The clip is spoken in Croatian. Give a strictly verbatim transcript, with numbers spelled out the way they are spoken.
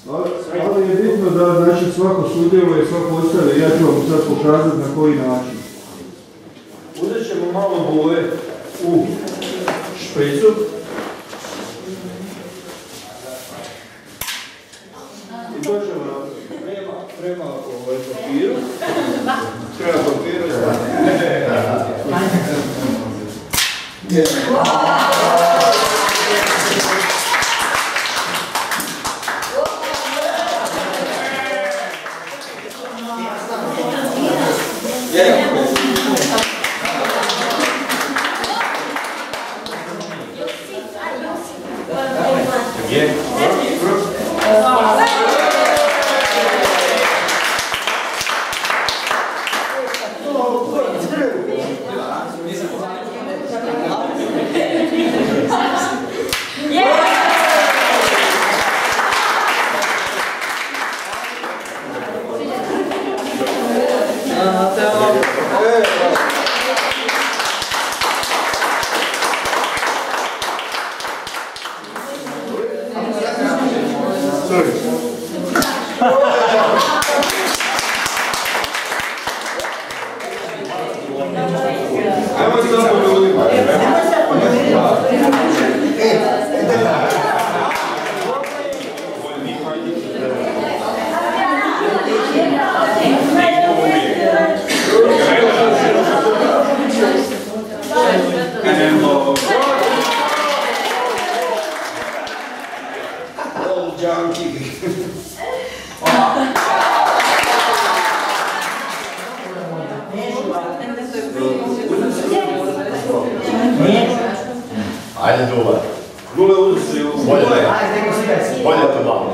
Ali je bitno da znači, svako sudjeluje i svako ostave. Ja ću vam sad pokazati na koji način. Uzet ćemo malo boje u špricu. I to ćemo napraviti prema, prema ovaj papiru. Prema papiru. Ajde, Dule. Dule, uzeti. Bolje to malo.